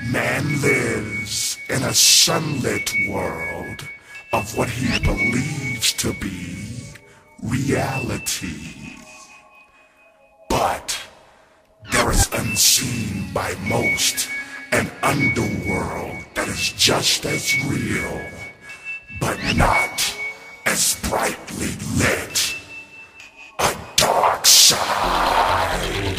Man lives in a sunlit world of what he believes to be reality. But there is unseen by most an underworld that is just as real, but not as brightly lit. A dark side.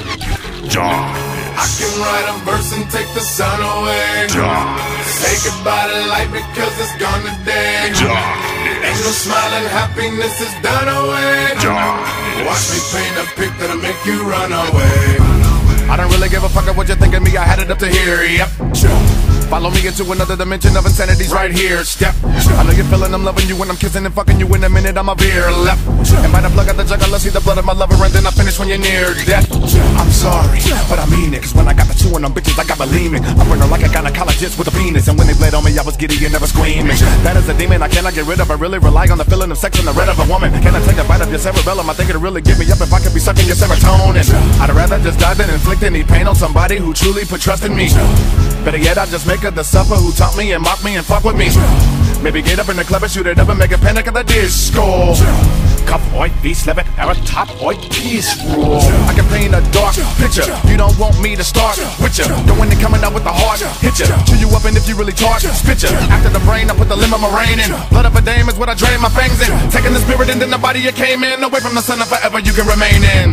I can write a verse and take the sun away. Say goodbye to life because it's gone today. Ain't no smiling, happiness is done away. Watch me paint a pic that'll make you run away. I don't really give a fuck what you think of me, I had it up to here, yep. Follow me into another dimension of insanity's right here, step. I know you're feeling I'm loving you when I'm kissing and fucking you in a minute, I'm a veer left. And by the plug out the jug, I'll see the blood of my lover and then I finish when you're near death. I'm sorry, but I mean it, cause when I got the chewing on bitches, I got bulimic. I'm running like a gynecologist with a penis, and when they bled on me, I was giddy and never screaming. That is a demon I cannot get rid of, I really rely on the feeling of sex and the red of a woman. Can I take a bite of your cerebellum? I think it'll really get me up if I could be sucking your serotonin. I'd rather just die than inflict any pain on somebody who truly put trust in me. Better yet, I just make her the suffer who taught me and mock me and fuck with me. Maybe get up in the club and shoot it up and make a panic at the disco. Cup oi, beast level, era top oi, peace rule. I can paint a dark picture. You don't want me to start with ya. Going and coming out with the heart, hit ya. Chew you up and if you really charge, spit ya. After the brain, I put the limb of my rain in. Blood of a dame is what I drain my fangs in. Taking the spirit and then the body you came in. Away from the sun and forever you can remain in.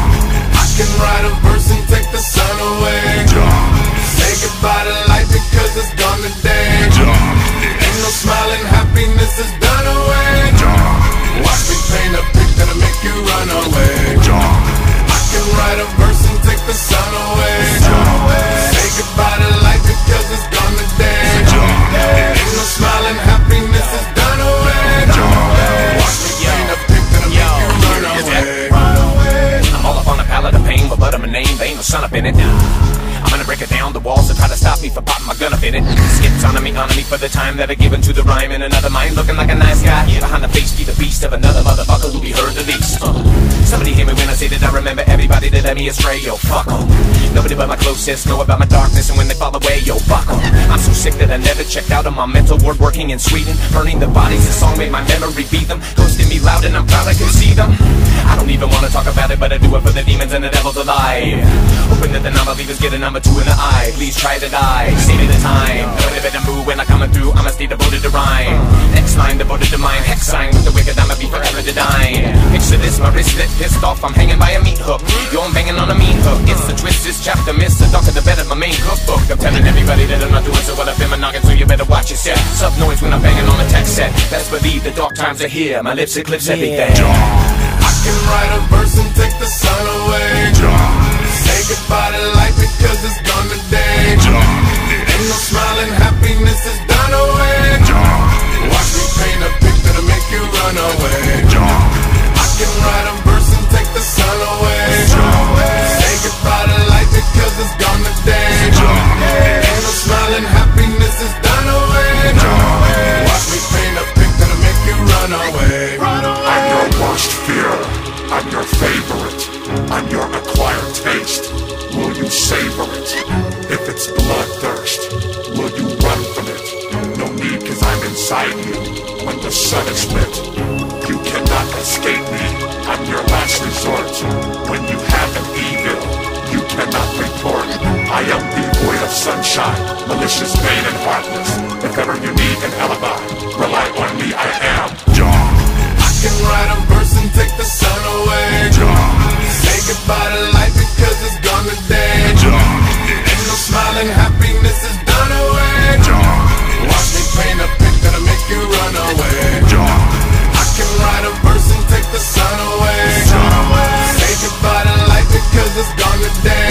I can write a verse and take the sun away. Say goodbye to life because it's gone today. Ain't no smiling, happiness is done away. Watch me paint a pic that'll make you run away. I can write a verse and take the sun away. Say goodbye to life because it's gone today. Ain't no smiling, happiness is done away. Watch me paint a pic that'll make you run away. I'm all up on a pallet of pain, but I'm a name, there ain't no sun up in it. I'm gonna break it down the walls and try to stop me from popping my gun up in it. Skips on me for the time that I given to the rhyme. In another mind looking like a nice guy. Behind the face be the beast of another motherfucker who be heard the least. Somebody hear me when I say that I remember everybody that led me astray. Yo, fuck 'em. Nobody but my closest know about my darkness, and when they fall away, yo, fuck 'em. I'm so sick that I never checked out on my mental ward working in Sweden. Burning the bodies, the song made my memory beat them. Ghosting me loud and I'm proud I can see them. I don't even wanna talk about it, but I do it for the demons and the devils alive. Hoping that the non-believers get a number 2 in the eye. Please try to die, save me the time. Don't ever move when I'm coming through, I must stay devoted to rhyme. Next line devoted to mine, hex sign with the wicked, I'ma be forever to dine. Picture this, my wristlet pissed off, I'm hanging by a meat hook. Yo, I'm banging on a mean hook, it's the twist, this chapter miss the darker the better, my main cookbook. I'm telling everybody that I'm not doing so well up in my noggin, so you better watch your step. Sub noise when I'm banging on the text set. Best believe the dark times are here, my lips eclipse everything. I can write a verse and take the sun away. Say goodbye to life because it's gone today. Ain't no smiling, happiness is done away. Watch me paint a pic that'll make you run away. I can write a verse and take the sun away. Say goodbye to life because it's gone today. Ain't no smiling, happiness is done away. Watch me paint a pic that'll make you run away. I'm your worst fear. I'm your favorite. I'm your acquired taste. Will you savor it? If it's bloodthirst, will you run from it? No need, cause I'm inside you. When the sun is lit, you cannot escape me. I'm your last resort. When you have an evil, you cannot report. I am devoid of sunshine, malicious, vain, and heartless. If ever you need an alibi, rely on me, I am John. I can write a verse and take the sun away. Say goodbye to life because it's gone today. Ain't no smiling, happiness is done away. Watch me paint a pic that'll make you run away. I can write a verse and take the sun away. Say goodbye to life because it's gone today.